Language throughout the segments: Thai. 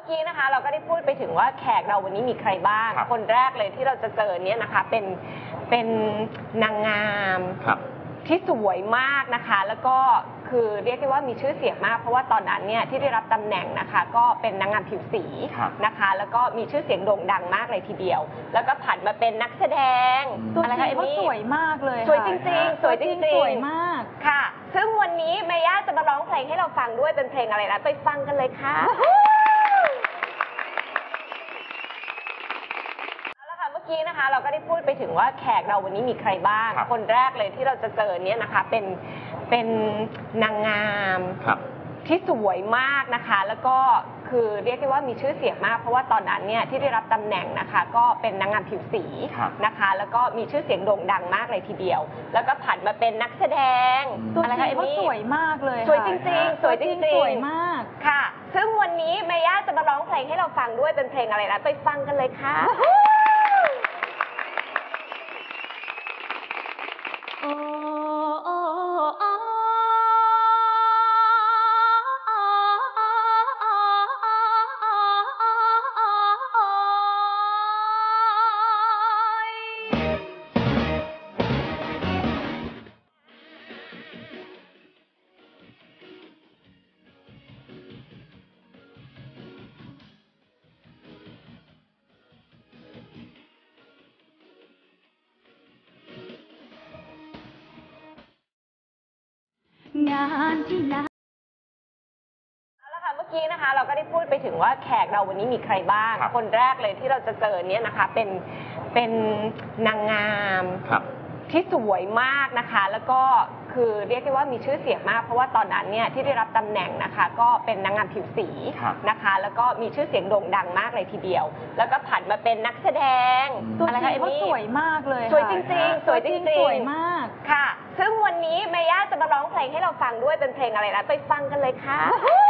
กี้นะคะเราก็ได้พูดไปถึงว่าแขกเราวันนี้มีใครบ้าง คนแรกเลยที่เราจะเจอเนี่ยนะคะเป็นนางงามที่สวยมากนะคะแล้วก็คือเรียกได้ว่ามีชื่อเสียงมากเพราะว่าตอนนั้นเนี่ยที่ได้รับตำแหน่งนะคะก็เป็นนางงามผิวสีนะคะแล้วก็มีชื่อเสียงโด่งดังมากเลยทีเดียวแล้วก็ผันมาเป็นนักแสดงอะไรคะเอมมี่สวยมากเลยสวยจริงๆสวยจริงๆสวยมากค่ะซึ่งวันนี้เมย่าจะมาร้องเพลงให้เราฟังด้วยเป็นเพลงอะไรนะไปฟังกันเลยค่ะเมื่อกี้นะคะเราก็ได้พูดไปถึงว่าแขกเราวันนี้มีใครบ้างคนแรกเลยที่เราจะเจอเนี่ยนะคะเป็นนางงามที่สวยมากนะคะแล้วก็คือเรียกได้ว่ามีชื่อเสียงมากเพราะว่าตอนนั้นเนี่ยที่ได้รับตำแหน่งนะคะก็เป็นนางงามผิวสีนะคะแล้วก็มีชื่อเสียงโด่งดังมากเลยทีเดียวแล้วก็ผันมาเป็นนักแสดงอะไรคะเอมมี่สวยมากเลยสวยจริงๆสวยจริงๆสวยมากค่ะซึ่งวันนี้เมย่าจะมาร้องเพลงให้เราฟังด้วยเป็นเพลงอะไรนะไปฟังกันเลยค่ะงานที่ไหนแล้วค่ะเมื่อกี้นะคะเราก็ได้พูดไปถึงว่าแขกเราวันนี้มีใครบ้างคนแรกเลยที่เราจะเจอเนี่ยนะคะเป็นนางงามที่สวยมากนะคะแล้วก็คือเรียกได้ว่ามีชื่อเสียงมากเพราะว่าตอนนั้นเนี่ยที่ได้รับตำแหน่งนะคะก็เป็นนางงามผิวสีนะคะแล้วก็มีชื่อเสียงโด่งดังมากเลยทีเดียวแล้วก็ผันมาเป็นนักแสดงอะไรคะเอมมี่สวยมากเลยสวยจริงๆสวยจริงๆสวยมากค่ะซึ่งวันนี้เมย่าจะมาร้องเพลงให้เราฟังด้วยเป็นเพลงอะไรนะไปฟังกันเลยค่ะ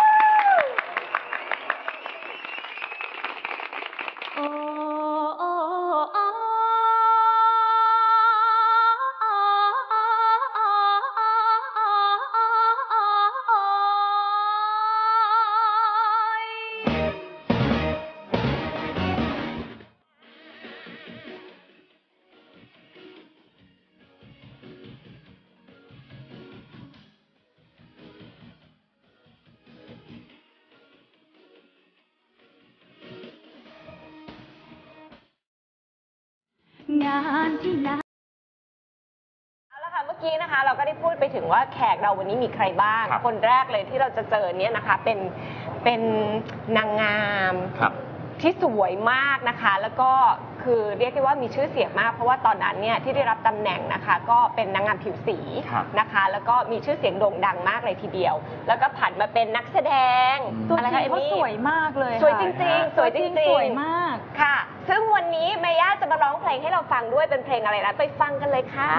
งานที่ไหนแล้วค่ะเมื่อกี้นะคะเราก็ได้พูดไปถึงว่าแขกเราวันนี้มีใครบ้างคนแรกเลยที่เราจะเจอเนี่ยนะคะเป็นนางงามที่สวยมากนะคะแล้วก็คือเรียกได้ว่ามีชื่อเสียงมากเพราะว่าตอนนั้นเนี่ยที่ได้รับตำแหน่งนะคะก็เป็นนางงามผิวสีนะคะแล้วก็มีชื่อเสียงโด่งดังมากเลยทีเดียวแล้วก็ผันมาเป็นนักแสดงอะไรคะเอมมี่สวยมากเลยสวยจริงๆสวยจริงๆสวยมากค่ะซึ่งวันนี้เมย่าจะมาร้องเพลงให้เราฟังด้วยเป็นเพลงอะไรนะไปฟังกันเลยค่ะ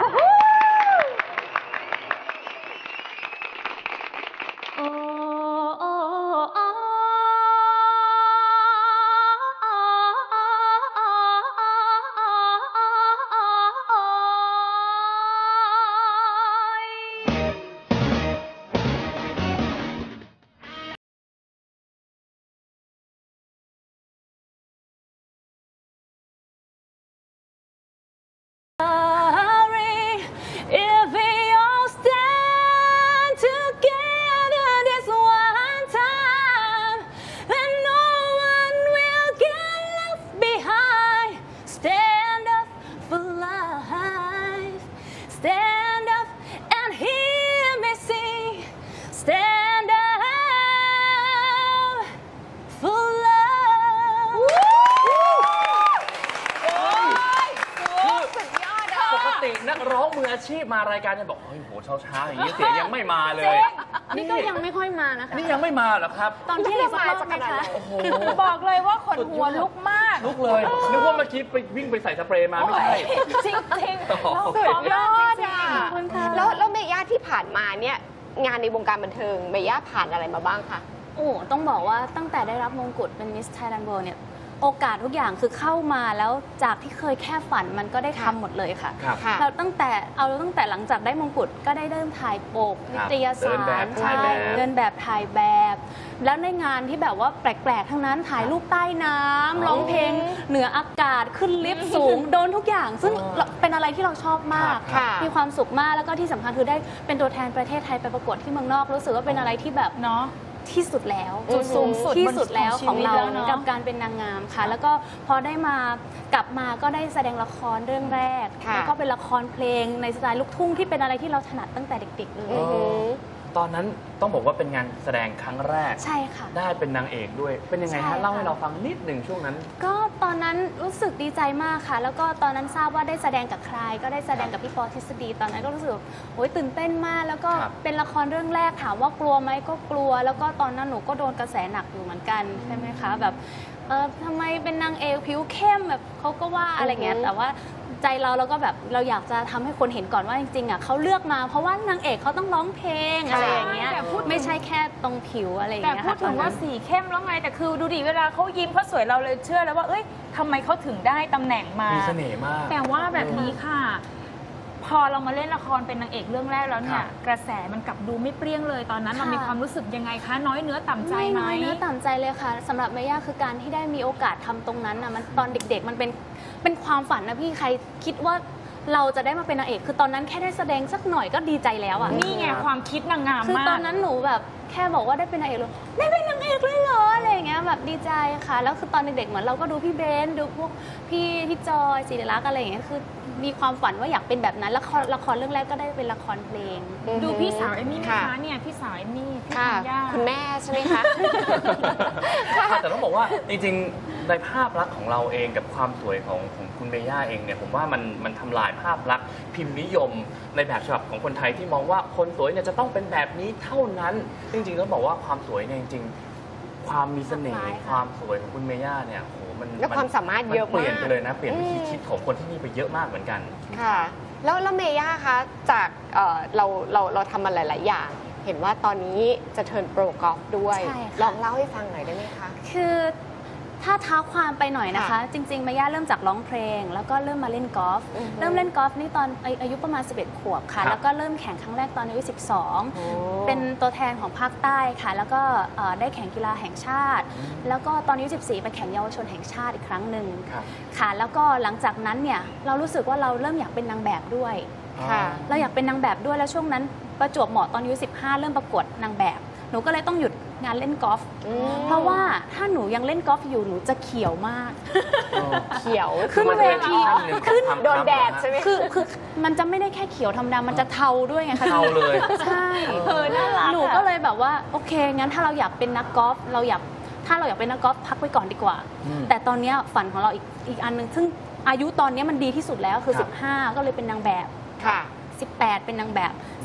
นักร้องมืออาชีพมารายการเนี่ยบอกเฮ้ยโหเช้าๆอย่างนี้เสียงยังไม่มาเลยนี่ก็ยังไม่ค่อยมานะคะนี่ยังไม่มาเหรอครับตอนที่เรามาจะขนาดไหนโอ้โหบอกเลยว่าขนหัวลุกมากลุกเลยนึกว่าเมื่อกี้ไปวิ่งไปใส่สเปรย์มาไม่ใช่จริงจริงสุดยอดอ่ะแล้วเมย่าที่ผ่านมาเนี่ยงานในวงการบันเทิงเมย่าผ่านอะไรมาบ้างคะโอ้ต้องบอกว่าตั้งแต่ได้รับมงกุฎเป็น Miss Thailand World เนี่ยโอกาสทุกอย่างคือเข้ามาแล้วจากที่เคยแค่ฝันมันก็ได้ทำหมดเลยค่ะครับค่ะเราตั้งแต่หลังจากได้มงกุฎก็ได้เริ่มถ่ายปกคนิรับตยสารเดินแบบถ่ายแบบเดินแบบถ่ายแบบ แล้วในงานที่แบบว่าแปลกๆทั้งนั้นถ่ายรูปใต้น้ำร้องเพลงเหนืออากาศขึ้นลิฟต์สูง โดนทุกอย่าง ซึ่งเป็นอะไรที่เราชอบมากค่ะมีความสุขมากแล้วก็ที่สำคัญคือได้เป็นตัวแทนประเทศไทยไปประกวดที่เมืองนอกรู้สึกว่าเป็นอะไรที่แบบเนาะที่สุดแล้วจุดสูงสุดที่สุดแล้วของเราบนชีวิตแล้วเนอะกับการเป็นนางงามค่ะ แล้วก็พอได้มากลับมาก็ได้แสดงละครเรื่องแรกค่ะแล้วก็เป็นละครเพลงในสไตล์ลูกทุ่งที่เป็นอะไรที่เราถนัดตั้งแต่เด็กๆเลยอือหือตอนนั้นต้องบอกว่าเป็นงานแสดงครั้งแรกใช่ค่ะได้เป็นนางเอกด้วยเป็นยังไงใช่ฮะค่ะเล่าให้เราฟังนิดหนึ่งช่วงนั้นก็ตอนนั้นรู้สึกดีใจมากค่ะ แล้วก็ตอนนั้นทราบว่าได้แสดงกับใคร ก็ได้แสดงกับพี่ปอทฤษฎีตอนนั้นก็รู้สึกโอ้ยตื่นเต้นมาก แล้วก็ครับเป็นละครเรื่องแรกถามว่ากลัวไหมก็กลัว แล้วก็ตอนนั้นหนูก็โดนกระแสหนักอยู่เหมือนกันใช่ไหมคะแบบทำไมเป็นนางเอกผิวเข้มแบบเขาก็ว่าอะไรเงี้ยอือฮึแต่ว่าใจเราก็แบบเราอยากจะทำให้คนเห็นก่อนว่าจริงๆอ่ะเขาเลือกมาเพราะว่านางเอกเขาต้องร้องเพลงอะไรอย่างเงี้ยแต่พูดถึงไม่ใช่แค่ตรงผิวอะไรอย่างแต่เงี้ยพูดค่ะถึงว่าตอนนั้นสีเข้มแล้วไง แต่คือดูดิเวลาเขายิ้มเขาสวยเราเลยเชื่อแล้วว่าเอ้ยทำไมเขาถึงได้ตำแหน่งมามีเสน่ห์มากแต่ว่าแบบนี้ค่ะ พอเรามาเล่นละครเป็นนางเอกเรื่องแรกแล้วเนี่ครัยบกระแสมันกลับดูไม่เปรี้ยงเลยตอนนั้นค่ะเรามีความรู้สึกยังไงคะ น้อยเนื้อต่ำใจไหมน้อยเนื้อต่ำใจเลยค่ะสำหรับเมย่าคือการที่ได้มีโอกาสทำตรงนั้นนะมันตอนเด็กๆ มันเป็นความฝันนะพี่ใครคิดว่าเราจะได้มาเป็นนางเอกคือตอนนั้นแค่ได้แสดงสักหน่อยก็ดีใจแล้วอ่ะนี่ไงความคิดนางงามคือมากตอนนั้นหนูแบบแค่บอกว่าได้เป็นนางเอกเลยได้เป็นนางเอกเลยเหรออะไรอย่างเงี้ยแบบดีใจค่ะ แล้วคือตอนเด็กๆเหมือนเราก็ดูพี่เบนซ์ดูพวกพี่จอยศิริลักษณ์อะไรอย่างเงี้ยคือมีความฝันว่าอยากเป็นแบบนั้นละครเรื่องแรกก็ได้เป็นละครเพลงดูพี่สาวเอมมี่ไหมค่ะคะเนี่ยพี่สาวเอมมี่พี่ค่ะธัญญาคุณแม่ใช่ไหมคะแต่ต้องบอกว่าจริงๆในภาพลักษณ์ของเราเองกับความสวยของคุณเมย่าเองเนี่ยผมว่ามันทำลายภาพลักษณ์พิมพ์นิยมในแบบฉบับของคนไทยที่มองว่าคนสวยเนี่ยจะต้องเป็นแบบนี้เท่านั้นจริงๆต้องบอกว่าความสวยเนี่ยจริงๆความมีเสน่หลากหลายห์ค่ะความสวยของคุณเมย่าเนี่ยโหมันและความสามารถเยอะเปลี่ยนมากไปเลยนะเปลี่ยนวิธีอืมคิดของคนที่นี่ไปเยอะมากเหมือนกันค่ะ แล้วเมย่าคะจากเราทำมาหลาย ๆ อย่าง เห็นว่าตอนนี้จะเทิร์นโปรกอล์ฟด้วยใช่ค่ะลองเล่าให้ฟังหน่อยได้ไหมคะคือถ้าเท้าความไปหน่อยนะคะค่ะจริงๆเมย่าเริ่มจากร้องเพลง แล้วก็เริ่มมาเล่นกอล์ฟอือฮึเริ่มเล่นกอล์ฟนี่ตอนอายุประมาณ 11 ขวบค่ะครับแล้วก็เริ่มแข่งครั้งแรกตอนอายุโอ้ 12 เป็นตัวแทนของภาคใต้ค่ะ แล้วก็ได้แข่งกีฬาแห่งชาติ แล้วก็ตอนอายุ 14 ไปแข่งเยาวชนแห่งชาติอีกครั้งหนึ่งครับค่ะ แล้วก็หลังจากนั้นเนี่ยเรารู้สึกว่าเราเริ่มอยากเป็นนางแบบด้วยค่ะเราอยากเป็นนางแบบด้วยแล้วช่วงนั้นประจวบเหมาะตอนอายุ 15 เริ่มประกวดนางแบบ หนูก็เลยต้องหยุดงานเล่นกอล์ฟอืมเพราะว่าถ้าหนูยังเล่นกอล์ฟอยู่หนูจะเขียวมากเขียวขึ้นมันเวเป็นทีขั้นหนึ่งของขึ้นความโดนแดดทำใช่ไหมคือมันจะไม่ได้แค่เขียวธรรมดา มันจะเทาด้วยไงคะเทาเลยใช่น่ารักหนูก็เลยแบบว่าโอเคงั้นถ้าเราอยากเป็นนักกอล์ฟถ้าเราอยากเป็นนักกอล์ฟพักไว้ก่อนดีกว่าอืมแต่ตอนเนี้ยฝันของเราอีกอันหนึงซึ่งอายุตอนเนี้ยมันดีที่สุดแล้วคือครับ 15 ก็เลยเป็นนางแบบค่ะ 18 เป็นนางแบบ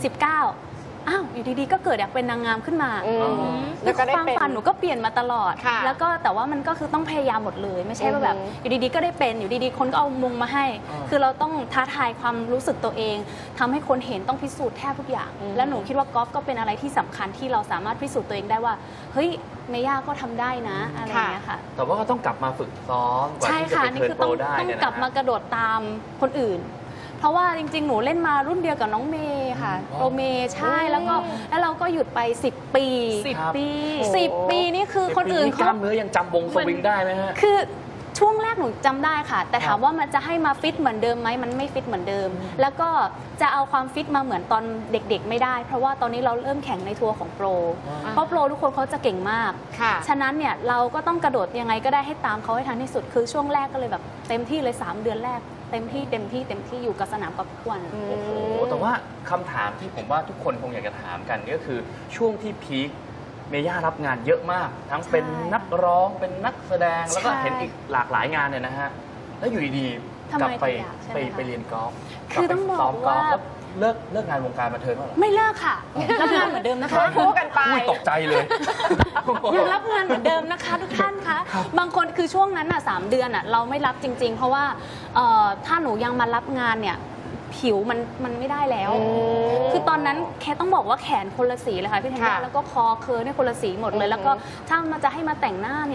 19 อ้าว อยู่ดีๆ ก็เกิดอยากเป็นนางงามขึ้นมาอืมแล้แล้ว วก็ก็ได้ความเป็นฝันหนูก็เปลี่ยนมาตลอดค่ะแล้วก็แต่ว่ามันก็คือต้องพยายามหมดเลย ไม่ใช่ว่าแบบอือฮึอยู่ดีๆ ก็ได้เป็น อยู่ดีๆ คนก็เอามุงมาให้อ่าคือเราต้องท้าทายความรู้สึกตัวเองทำให้คนเห็นต้องพิสูจน์แทบทุกอย่างอืมแล้วหนูคิดว่ากอล์ฟก็เป็นอะไรที่สำคัญที่เราสามารถพิสูจน์ตัวเองได้ว่า เฮ้ยเมย่าก็ทำได้นะ อะไรอย่างเงี้ยค่ะแต่ว่าก็ต้องกลับมาฝึกซ้อมกว่าใช่ที่จะค่ะไปนี่เทิร์คืนอโปต้รองได้ต้องเนี่ยกลับนะมากระโดดตามคนอื่น เพราะว่าจริง ๆ หนูเล่นมารุ่นเดียวกับน้องเมย์ค่ะอ๋อโปรเมย์ใช่แล้วเราก็หยุดไป 10 ปี 10 ปี 10 ปีนี่คือคนอื่นกเขาล้ามเนื้อยังจำวงสวิงได้ไหมฮะคือช่วงแรกหนูจำได้ค่ะ แต่ครัถาบมว่ามันจะให้มาฟิตเหมือนเดิมไหมมันไม่ฟิตเหมือนเดิม แล้วก็จะเอาความฟิตมาเหมือนตอนเด็กๆไม่ได้ เพราะว่าตอนนี้เราเริ่มแข่งในทัวร์ของโปร เพราะโปรทุกคนเขาจะเก่งมากค่ะฉะนั้นเนี่ยเราก็ต้องกระโดดยังไงก็ได้ให้ตามเขาให้ทันที่สุด คือช่วงแรกก็เลยแบบเต็มที่เลย 3 เดือนแรก เต็มที่อยู่กับสนามกอล์ฟทุกวันโอ้โหแต่ว่าคำถามที่ผมว่าทุกคนคงอยากจะถามกันก็คือช่วงที่พีคเมย่ารับงานเยอะมาก ทั้งเป็นใช่นักร้องเป็นนักแสดงแล้วก็ใช่เห็นอีกหลากหลายงานเนี่ยนะฮะแล้วอยู่ดีๆทำไมกลับไปถึงอยากใช่ไหมคะไปเรียนกอล์ฟคือต้องบอกลัไปซ้มกล์ฟว่าแล้วเลิกงานวงการบันเทิงแล้วเหรอไม่เลิกค่ะรับงานเหมือนเดิมนะคะคู่กันไปอุ้ยตกใจเลยยังรับงานเหมือนเดิมนะคะทุกท่านคะบางคนคือช่วงนั้นอ่ะ3 เดือนอ่ะเราไม่รับจริง ๆ เพราะว่าถ้าหนูยังมารับงานเนี่ยผิวมันไม่ได้แล้ว คือตอนนั้นแค่ต้องบอกว่าแขนคนละสีเลยค่ะพี่ธัญญาค่ะแล้วก็คอเคิร์เนี่ยคนละสีหมดเลย แล้วก็ถ้ามันจะให้มาแต่งหน้าเนี่ย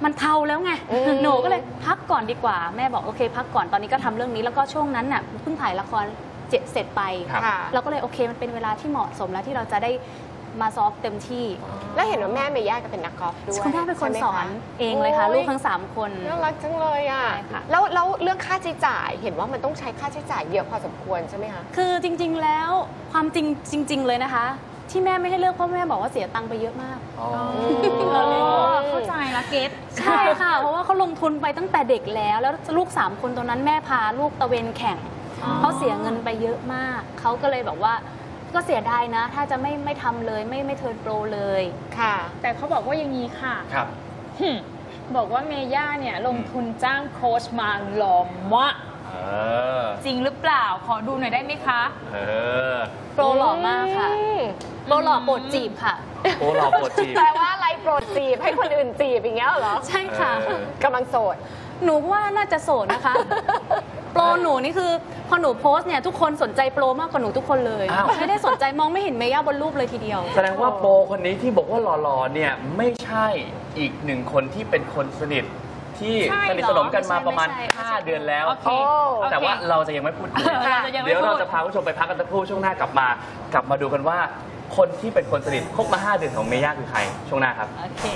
มันเทาแล้วไง หนูก็เลยพักก่อนดีกว่าแม่บอกโอเคพักก่อนตอนนี้ก็ทำเรื่องนี้แล้วก็ช่วงนั้นน่ะเพิ่งถ่ายละครเสร็จไปครับค่ะเราก็เลยโอเคมันเป็นเวลาที่เหมาะสมแล้วที่เราจะได้มาซ้อมเต็มที่แล้วเห็นว่าแม่เมย่าก็เป็นนักกอล์ฟด้วยคุณแม่เป็นคนใช่ไหมสอนคะเองเลยค่ะโอ้ยลูกทั้ง3 คนน่ารักจังเลยอ่ะใช่ค่ะแล้วเรื่องค่าใช้จ่ายเห็นว่ามันต้องใช้ค่าใช้จ่ายเยอะพอสมควรใช่ไหมคะคือจริง ๆ แล้วความจริง ๆ เลยนะคะ ที่แม่ไม่ให้เลือกเพราะแม่บอกว่าเสียตังค์ไปเยอะมากอ๋อเข้าใจละเกตใช่ค่ะ เพราะว่าเขาลงทุนไปตั้งแต่เด็กแล้วลูก3 คนตอนนั้นแม่พาลูกตะเวนแข่งเขาเสียเงินไปเยอะมากเขาก็เลยแบบว่าก็เสียดายนะ ถ้าจะไม่ทำเลยไม่เทิร์นโปรเลยค่ะแต่เขาบอกว่าอย่างนี้ค่ะครับบอกว่าเมย่าเนี่ยลงทุนจ้างโค้ชมาหล่อมากเออจริงหรือเปล่าขอดูหน่อยได้ไหมคะเออโปรหล่อมากค่ะ โปรหล่อโปรดจีบค่ะโอ้หล่อโปรดจีบแปลว่าอะไรโปรดจีบให้คนอื่นจีบอย่างเงี้ยเหรอใช่ค่ะเออกำลังโสดหนูว่าน่าจะโสดนะคะ โปรหนูนี่คือพอหนูโพสต์เนี่ยทุกคนสนใจโปรมากกว่าหนูทุกคนเลยอ้าวไม่ได้สนใจมองไม่เห็นเมย่าบนรูปเลยทีเดียวแสดงว่าโปรคนนี้ที่บอกว่าหล่อๆเนี่ยไม่ใช่อีกหนึ่งคนที่เป็นคนสนิทที่ใช่สนิทสนมกันมาประมาณไม่ใช่ 5 เดือนแล้วโอเคแต่ว่าเราจะยังไม่พูดคุยเราจะยังไม่เดี๋ยวเราพูดจะพาคุณผู้ชมไปพักกันสักครู่ช่วงหน้ากลับมาดูกันว่า คนที่เป็นคนสนิทคบมา 5 เดือนของเมย่าคือใครช่วงหน้าครับโอเค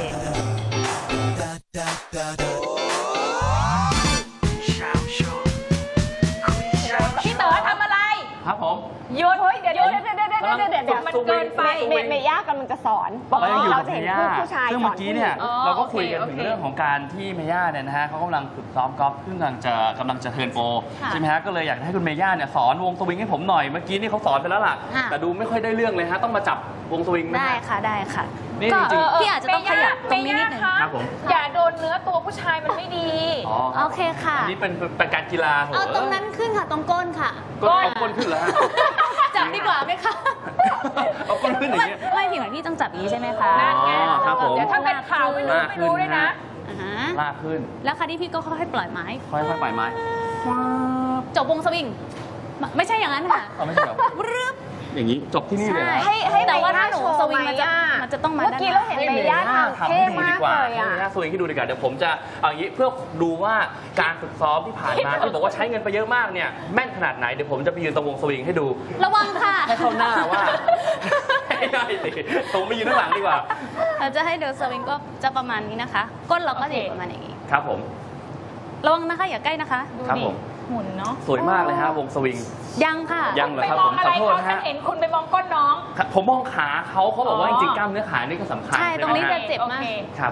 พี่เต๋อทำอะไรครับผมหยุดเฮ้ยเดี๋ยวหยุด มันเกินไปเมย่ากำลังจะสอนบอกเรายังอยู่เรากับจะเมเห็นย่าผู้ชายซึ่งสเมื่ออน กี้เนี่ยอ๋อเราก็คุยกันโอเคถึงเรื่องของการที่เมย่าเนี่ยนะฮะเขากำลังฝึกซ้อมกอล์ฟซึ่งกำลังจะเทิร์นโปรค่ะใช่ไหมฮะก็เลยอยากให้คุณเมย่าเนี่ยสอนวงสวิงให้ผมหน่อยเมื่อกี้นี่เขาสอนไปแล้วล่ะค่ะแต่ดูไม่ค่อยได้เรื่องเลยฮะต้องมาจับวงสวิงนะได้ฮะค่ะได้ค่ะนี่ก็จริงๆพี่อาจจะต้องขยับตรงนี้นิดนึงเมย่าครับผมอย่าโดนเนื้อตัวผู้ชายมันไม่ดีอ๋อโอเคค่ะอันนี้เป็นการกีฬาโหเอาตรงนั้นขึ้นค่ะตรงก้นค่ะก็เอาก้นขึ้นแล้วฮะจับดีกว่าไหมคะเอาก้นขึ้นอย่างเงี้ยไม่ผิดเหมือนพี่ต้องจับอย่างนี้ใช่ไหมคะนั่นไงอ๋อครับผมเดี๋ยวถ้าเป็นข่าวไม่รู้ด้วยนะอ่าฮะลากขึ้นแล้วคราวนี้พี่ก็ค่อยๆปล่อยไม้ค่อยๆปล่อยไม้จบวงสวิงไม่ใช่อย่างนั้นค่ะเอาไม่ใช่เหรอรึบอย่างนี้จบที่นี่เลยเหรอใช่ให้แต่ว่าเมย่ถ้าหนูโชว์สวิงมันจะไหมันจะต้องมาเมื่อกี้เราเห็นด้านหน้าเมย่าทำเท่มากเลยอ่ะให้เมย่าสวิงให้ดูดีกว่าเดี๋ยวผมจะเอาอย่างนี้เพื่อดูว่าการฝึกซ้อมที่ผ่านมาที่บอกว่าใช้เงินไปเยอะมากเนี่ยแม่นขนาดไหนเดี๋ยวผมจะไปยืนตรงวงสวิงให้ดูระวังค่ะให้เข้าหน้าว่าไม่ได้สิผมไปยืนข้างหลังดีกว่าเราจะให้เดินสวิงก็จะประมาณนี้นะคะ ก้นเราก็จะโอเคอยู่ประมาณอย่างนี้ครับผมระวังนะคะอย่าใกล้นะคะดูครับดิผมหุ่นเนาะสวยมากเลยฮะวงสวิงยังค่ะยังเหรอไปครับมผองมอะขไรอโทษเขานะฉัฮะนเห็นคุณไปมองก้นน้องผมมองขาเขาบอกว่าอ๋จอริงๆกล้ามเนื้อขานี่ก็สำคัญใช่ตรงนี้ไหมจะฮะเจ็บมากโอเคครับ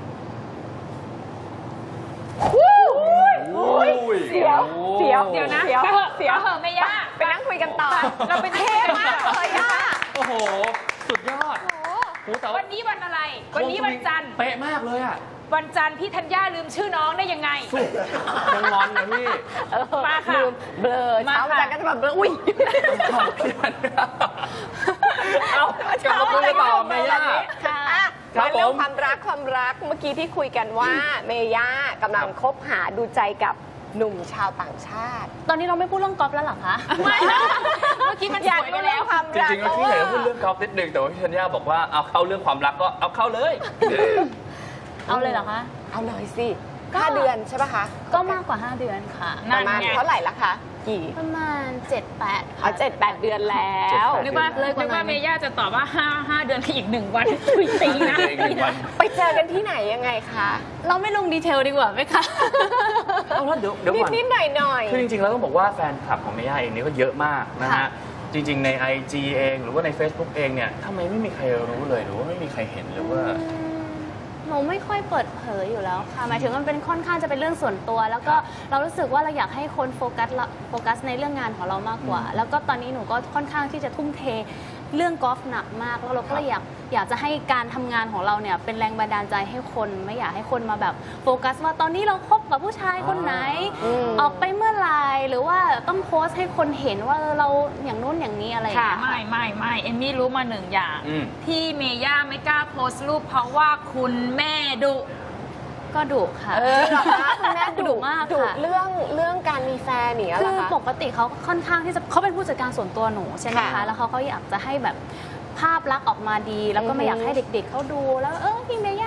เสียวเสียวเดี๋ยวนะเสียวไปเถอะเสียวไปเถอะเมย่าไปนั่งคุยกันต่อเราไปนั่งเท่คุยกันมากต่อเลยอ่ะโอ้โห สุดยอดโอ้แต่ว่าวันนี้วันอะไร วันนี้วันจันทร์เป๊ะมากเลยอ่ะวันจันทร์พี่ธัญญาลืมชื่อน้องได้ยังไงสู้ยังงอนนะพี่มาค่ะลืมเบลอมาเช้าค่ะจันก็จะแบบเบลออุ้ยเอาพี่มันเอากลับมาคุยกันต่อเมย่าค่ะครับมาเรื่องผมความรักเมื่อกี้ที่คุยกันว่าเมย่ากำลังคบหาดูใจกับหนุ่มชาวต่างชาติตอนนี้เราไม่พูดเรื่องกอล์ฟแล้วเหรอคะไม่เมื่อกี้มันอยากสวยรู้ไปเรื่แล้อวงความจรักริงๆแล้วพี่อยากจะพูดเรื่องกอล์ฟนิดนึงแต่ว่าพี่ธัญญาบอกว่าเอาเข้าเรื่องความรักก็เอาเข้าเลยเอาเลยเหรอคะเอาเลยสิก็ 5 เดือนใช่ปะคะก็มากกว่า 5 เดือนค่ะปนั่นระมาณไงเท่าไหร่ละคะ กี่ประมาณ 7-8 เอา7-8 เดือนแล้วนึกว่าเลยกว่านึกว่านั้นเมย่าจะตอบว่า5 เดือนคืออีก 1 วันคุยตีนะอีกหนึ่งวันไปเจอกันที่ไหนยังไงคะเราไม่ลงดีเทลดีกว่าไหมคะเอาแล้วเดี๋ยวก่อนนิดๆหน่อยคือจริงๆแล้วต้องบอกว่าแฟนคลับของเมย่าเองนี่ก็เยอะมากนะฮะค่ะจริงๆใน IG เองหรือว่าใน Facebook เองเนี่ยทำไมไม่มีใครรู้เลยหรือว่าไม่มีใครเห็นหรือว่าหนูไม่ค่อยเปิดเผยอยู่แล้วค่ะหมายถึงมันเป็นค่อนข้างจะเป็นเรื่องส่วนตัว แล้วก็เรารู้สึกว่าเราอยากให้คนโฟกัสในเรื่องงานของเรามากกว่า แล้วก็ตอนนี้หนูก็ค่อนข้างที่จะทุ่มเทเรื่องกอล์ฟหนักมากแล้วเราก็เลยอยากจะให้การทำงานของเราเนี่ยเป็นแรงบันดาลใจให้คนไม่อยากให้คนมาแบบโฟกัสว่าตอนนี้เราคบกับผู้ชายคนไหน ออกไปเมื่อไหร่หรือว่าต้องโพสต์ให้คนเห็นว่าเราอย่างนู้นอย่างนี้อะไรอย่างเงี้ยไม่เอมมี่รู้มา1 อย่างอืมที่เมย่าไม่กล้าโพสต์รูปเพราะว่าคุณแม่ดุก็ดุค่ะๆเหรอคะคุณแม่ดุมากดุค่ะเรื่องการมีแฟนเนี่ยเหคืรออคะปกติเขาค่อนข้างที่จะเขาเป็นผู้จัดการส่วนตัวหนูใช่ไหมค่ะคะแล้วเขาก็อยากจะให้แบบภาพลักษณ์ออกมาดี แล้วก็ไม่อยากให้เด็กๆเขาดูแล้วพี่เมย่า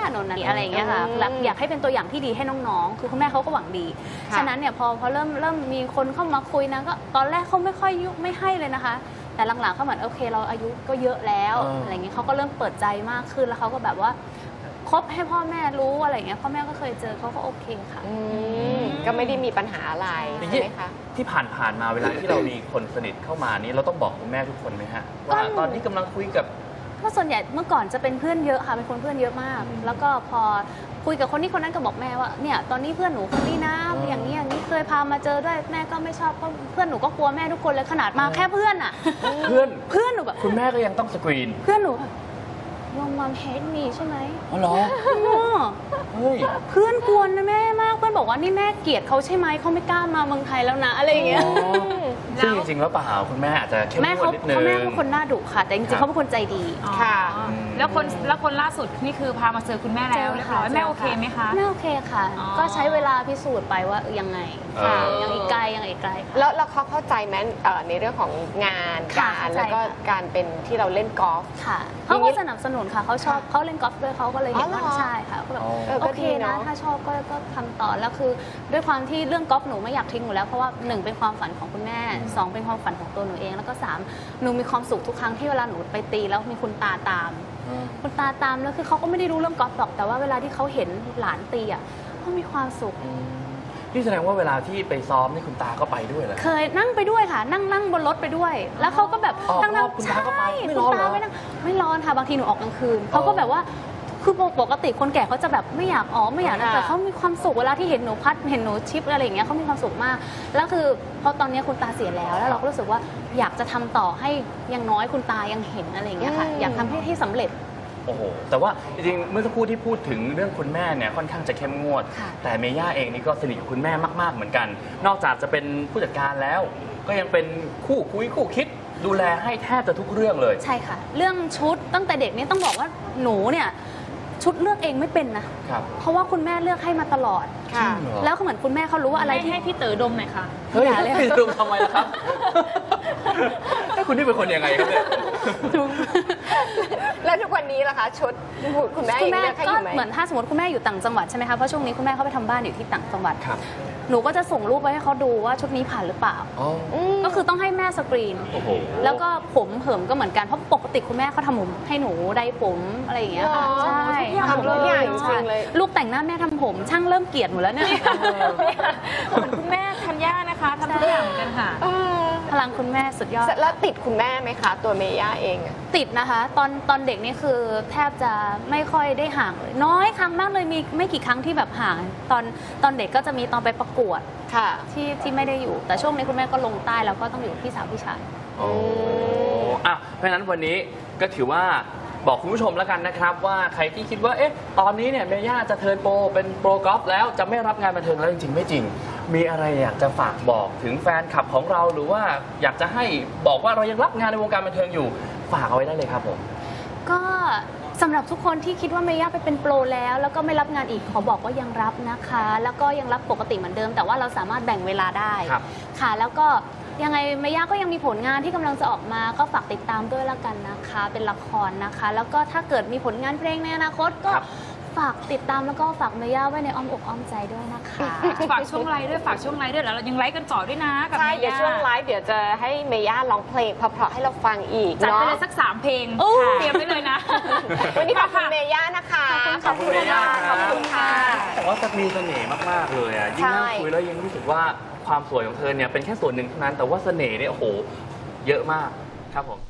โน่นนั่นอะไรอย่างเงี้ยค่ะแล้วอยากให้เป็นตัวอย่างที่ดีให้น้องๆคือคุณแม่เขาก็หวังดีฉะนั้นเนี่ยพอเริ่มมีคนเข้ามาคุยนะก็ตอนแรกเขาไม่ค่อยไม่ให้เลยนะคะแต่หลังๆเขาเหมือนโอเคเราอายุก็เยอะแล้วอะไรเงี้ยเขาก็เริ่มเปิดใจมากขึ้นแล้วเขาก็แบบว่าคบให้พ่อแม่รู้อะไรเงี้ยพ่อแม่ก็เคยเจอเขาก็โอเคค่ะก็ไม่ได้มีปัญหาอะไรใช่ไหมคะที่ผ่านมาเวลาที่เรามีคนสนิทเข้ามานี้เราต้องบอกคุณแม่ทุกคนไหมฮะว่าตอนนี้กำลังคุยกับก็ส่วนใหญ่เมื่อก่อนจะเป็นเพื่อนเยอะค่ะเป็นคนเพื่อนเยอะมากแล้วก็พอคุยกับคนนี้คนนั้นก็บอกแม่ว่าเนี่ยตอนนี้เพื่อนหนูคนนี้นะอย่างนี้เคยพามาเจอด้วยแม่ก็ไม่ชอบเพราะเพื่อนหนูก็กลัวแม่ทุกคนเลยขนาดมาแค่เพื่อนอ่ะเพื่อนหนูแบบคุณแม่ก็ยังต้องสกรีนเพื่อนหนูยอมมามเฮดมีใช่ไหมอ๋อเหรอเฮ้ยเพื่อนกวนนะแม่มากเพื่อนบอกว่านี่แม่เกลียดเขาใช่ไหมเขาไม่กล้ามาเมืองไทยแล้วนะอะไรอย่างเงี้ยซึ่งจริงๆแล้วเปล่าคุณแม่อาจจะเข้มงวดนิดนึงแม่เขาคนน่าดุค่ะแต่จริงๆเขาเป็นคนใจดีค่ะแล้วคนล่าสุดนี่คือพามาเจอคุณแม่แล้วเรียบร้อยแม่โอเคไหมคะแม่โอเคค่ะก็ใช้เวลาพิสูจน์ไปว่ายังไงยังอีกไกลแล้วเขาเข้าใจไหมในเรื่องของงานการแล้วก็การเป็นที่เราเล่นกอล์ฟค่ะเขาก็สนับสนุนค่ะเขาชอบเขาเล่นกอล์ฟด้วยเขาก็เลยเห็นว่าใช่ค่ะก็แบบโอเคนะถ้าชอบก็ทำต่อแล้วคือด้วยความที่เรื่องกอล์ฟหนูไม่อยากทิ้งอยู่แล้วเพราะว่า1เป็นความฝันของคุณแม่2เป็นความฝันของตัวหนูเองแล้วก็3หนูมีความสุขทุกครั้งที่เวลาหนูไปตีแล้วมีคุณตาตามแล้วคือเขาก็ไม่ได้รู้เรื่องกอล์ฟหรอกแต่ว่าเวลาที่เขาเห็นหลานตีอ่ะเขามีความสุขนี่แสดงว่าเวลาที่ไปซ้อมนี่คุณตาก็ไปด้วยเหรอเคยนั่งไปด้วยค่ะนั่งบนรถไปด้วยแล้วเขาก็แบบนั่งคุณตาก็ไปไม่ร้อนเหรอไม่ร้อนค่ะบางทีหนูออกกลางคืนเขาก็แบบว่าคือปกติคนแก่เขาจะแบบไม่อยากไม่อยากแต่เขามีความสุขเวลาที่เห็นหนูพัดเห็นหนูชิปอะไรอย่างเงี้ยเขามีความสุขมากแล้วคือพอตอนนี้คุณตาเสียแล้วเราก็รู้สึกว่าอยากจะทำต่อให้ยังน้อยคุณตายังเห็นอะไรอย่างเงี้ยค่ะอยากทำให้สำเร็จโอ้โหแต่ว่าจริงๆเมื่อสักครู่ที่พูดถึงเรื่องคุณแม่เนี่ยค่อนข้างจะเข้มงวดแต่เมย่าเองนี่ก็สนิทกับคุณแม่มากๆเหมือนกันนอกจากจะเป็นผู้จัดการแล้วก็ยังเป็นคู่คุยคู่คิดดูแลให้แทบจะทุกเรื่องเลยใช่ค่ะเรื่องชุดตั้งแต่เด็กนี่ต้องบอกว่าหนูเนี่ยชุดเลือกเองไม่เป็นนะเพราะว่าคุณแม่เลือกให้มาตลอดแล้วเหมือนคุณแม่เขารู้ว่าอะไรให้พี่เต๋อดมหน่อยค่ะเฮ้ยพี่ดมทำไมล่ะครับคุณนี่เป็นคนยังไงครับเนี่ยแล้วทุกวันนี้ล่ะคะชุดคุณแม่ยังเลือกให้อยู่ไหมเหมือนถ้าสมมติคุณแม่อยู่ต่างจังหวัดใช่ไหมคะเพราะช่วงนี้คุณแม่เขาไปทำบ้านอยู่ที่ต่างจังหวัดหนูก็จะส่งรูปไปให้เขาดูว่าชุดนี้ผ่านหรือเปล่าก็คือต้องให้แม่สกรีนแล้วก็ผมเหิมก็เหมือนกันเพราะปกติคุณแม่เขาทำผมให้หนูไดผมอะไรอย่างเงี้ยค่ะใช่ทำทุกอย่างจริงเลยลูกแต่งหน้าแม่ทำผมช่างเริ่มเกลียดหนูแล้วเนี่ยเหมือนคุณแม่ทันย่านะคะทำทุกอย่างเหมือนกันค่ะพลังคุณแม่สุดยอดแล้วติดคุณแม่ไหมคะตัวเมย่าเองติดนะคะตอนเด็กนี่คือแทบจะไม่ค่อยได้ห่างเลยน้อยครั้งมากเลยมีไม่กี่ครั้งที่แบบห่างตอนเด็กก็จะมีตอนไปประกวดที่ไม่ได้อยู่แต่ช่วงนี้คุณแม่ก็ลงใต้แล้วก็ต้องอยู่พี่สาวพี่ชายโอ้อ่ะเพราะฉะนั้นวันนี้ก็ถือว่าบอกคุณผู้ชมแล้วกันนะครับว่าใครที่คิดว่าตอนนี้เนี่ยเมย่าจะเทิร์นโปรเป็นโปรกอล์ฟแล้วจะไม่รับงานบันเทิงแล้วจริงๆไม่จริงมีอะไรอยากจะฝากบอกถึงแฟนคลับของเราหรือว่าอยากจะให้บอกว่าเรายังรับงานในวงการบันเทิงอยู่ฝากเอาไว้ได้เลยครับผมก็สำหรับทุกคนที่คิดว่าเมย่าไปเป็นโปรแล้วก็ไม่รับงานอีกขอบอกว่ายังรับนะคะแล้วก็ยังรับปกติเหมือนเดิมแต่ว่าเราสามารถแบ่งเวลาได้ค่ะแล้วก็ยังไงเมย่าก็ยังมีผลงานที่กำลังจะออกมาก็ฝากติดตามด้วยแล้วกันนะคะเป็นละครนะคะแล้วก็ถ้าเกิดมีผลงานเพลงในอนาคตก็ฝากติดตามแล้วก็ฝากเมย่าไว้ในอ้อมอกอ้อมใจด้วยนะคะฝากช่วงไลฟ์ด้วยแล้วเรายังไลฟ์กันต่อด้วยนะกับใช่เดี๋ยวช่วงไลฟ์เดี๋ยวจะให้เมย่าร้องเพลงเพราะๆให้เราฟังอีกจัดไปเลยสัก3เพลงเตรียมไว้เลยนะวันนี้ขอบคุณเมย่านะคะขอบคุณเมย่าขอบคุณค่ะแต่ว่ามีเสน่ห์มากๆเลยอ่ะยิ่งนั่งคุยแล้วยังรู้สึกว่าความสวยของเธอเนี่ยเป็นแค่ส่วนหนึ่งเท่านั้นแต่ว่าเสน่ห์เนี่ยโอ้โหเยอะมากครับผม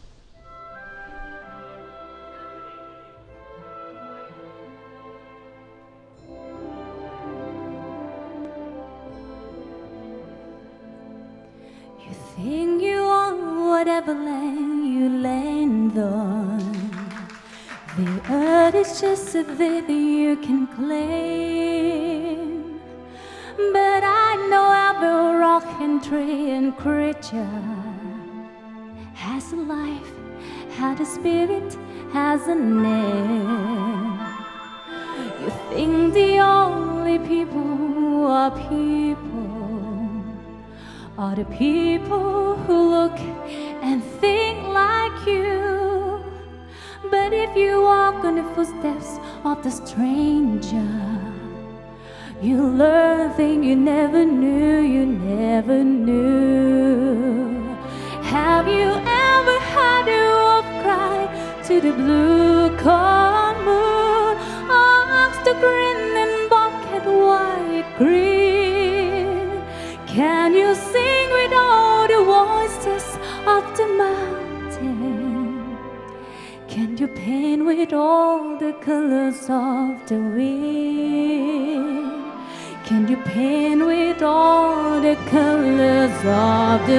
You think you own whatever land you land on. The earth is just a bit that you can claim. But I know every rock and tree and creature has a life, has a spirit, has a name. You think the only people who are the people who look and think like you. But that if you walk on the footsteps of the stranger, you learn things you never knew, Have you ever had a wolf cry to the blue corn moon, or asked the grin and bobcat white green? Can you sing with all the voices of the mountain? Can you paint with all the colors of the wind? Can you paint with all the colors of the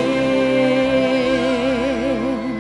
wind?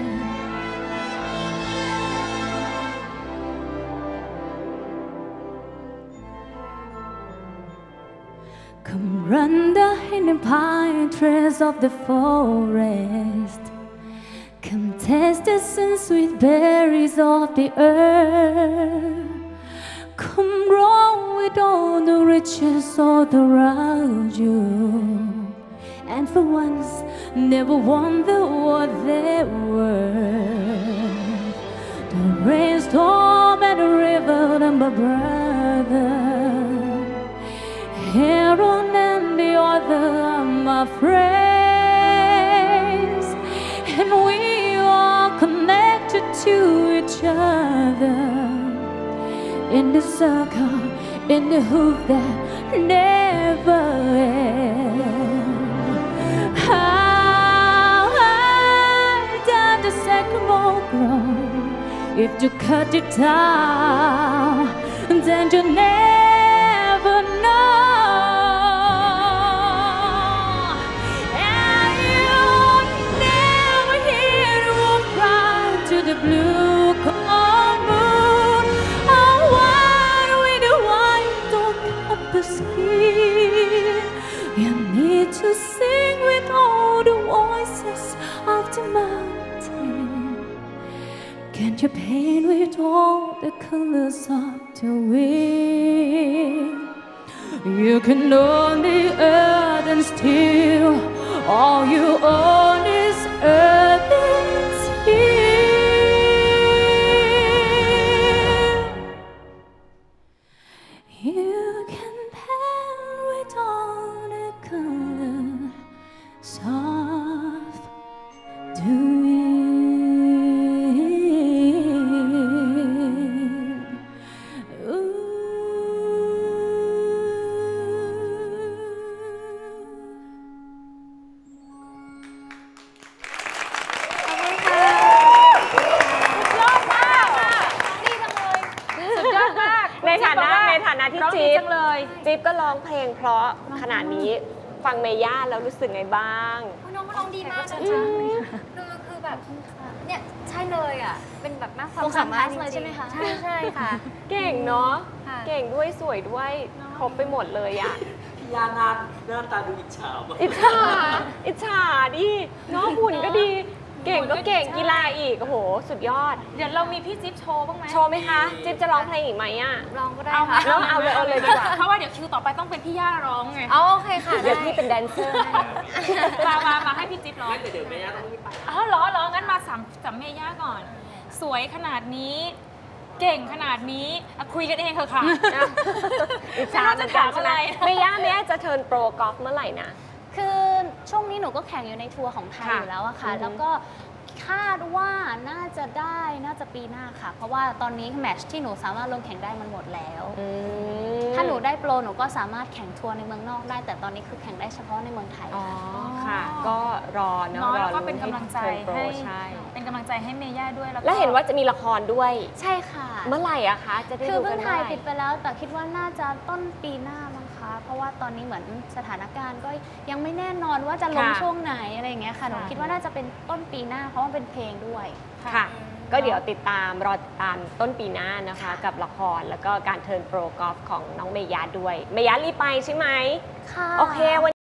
Come run in the pine trees of the forest. Come taste the sweet berries of the earth. Come roll with all the riches all around you, and for once never wonder what they were. The rainstorm and the river and my brother, Aaron and the other are my friends, and we are connected to each other in the circle, in the hoop that never ends. How high does the sycamore grow? If you cut it down, then you never know. And you'll never hear the wolf cry to the blue corn moon. The skin. You need to sing with all the voices of the mountain. Can you paint with all the colors of the wind? You can own the earth and still all you own is earth and steel. You can paint with all the colors of the wind. Ooh. ในฐานะที่ร้องดีจิ๊บจังเลยจิ๊บก็ร้องเพลงเพราะขนาดนี้ฟังเมย่าแล้วรู้สึกไงบ้างน้องก็ร้องดีมากนะจ๊ะคือแบบเนี่ยใช่เลยอ่ะเป็นแบบมากความสามารถเลยใช่ไหมคะใช่ค่ะเก่งเนาะค่ะเก่งด้วยสวยด้วยครบไปหมดเลยอ่ะพี่ยาหน้าตาดูอิจฉามากอิจฉาดิน้องหุ่นก็ดี เก่งก็เก่งกีฬาอีกโอ้โหสุดยอดเดี๋ยวเรามีพี่จิ๊บโชว์บ้างไหมโชว์ไหมคะ จิ๊บจะร้องเพลงอีกไหมอ่ะร้องก็ได้เอาไหมค่ะแล้วเอาเลยดีกว่าเพราะว่าเดี๋ยวคิวต่อไปต้องเป็นพี่ย่าร้องไงเอาโอเคค่ะเดี๋ยวพี่เป็นแดนเซอร์ให้มาให้พี่จิ๊บร้องเดี๋ยวแม่ย่าต้องรีบไปอ๋อเหรองั้นมาสามเมย่าก่อน สวยขนาดนี้ เก่งขนาดนี้อ่ะคุยกันเองเถอะค่ะอิจฉาเหมือนกันใช่ไหมเมย่าจะเทิร์นโปรกอล์ฟเมื่อไหร่นะคือช่วงนี้หนูก็แข่งอยู่ในทัวร์ของไทยค่ะอยู่แล้วอะค่ะอือฮึแล้วก็คาดว่าน่าจะปีหน้าค่ะ เพราะว่าตอนนี้แมตช์ที่หนูสามารถลงแข่งได้มันหมดแล้ว ถ้าหนูได้โปรหนูก็สามารถแข่งทัวร์ในเมืองนอกได้ แต่ตอนนี้คือแข่งได้เฉพาะในเมืองไทยอ๋อค่ะ ก็รอเนาะน้อยรแล้วอก็เป็นกำลังใจเทิร์นโปรให้ใช่เป็นกำลังใจให้เมย่าด้วยแล้วเห็นว่าจะมีละครด้วยใช่ค่ะเมื่อไหร่อะคะ จะได้คือดูเพิ่กังนถ่ายเมื่อไหร่ปิดไปแล้ว แต่คิดว่าน่าจะต้นปีหน้ามั้งคะ เพราะว่าตอนนี้เหมือนสถานการณ์ก็ยังไม่แน่นอนว่าจะลงค่ะช่วงไหนอะไรอย่างเงี้ยค่ะ หนูคิดว่าน่าจะเป็นต้นปีหน้าเพราะว่าเป็นเพลงด้วยค่ะ ก็เดี๋ยวติดตามรอติดตามต้นปีหน้านะคะ กับละครแล้วก็การเทิร์นโปรกอล์ฟของน้องเมย่าด้วย เมย่ารีบไปใช่ไหมค่ะโอเควัน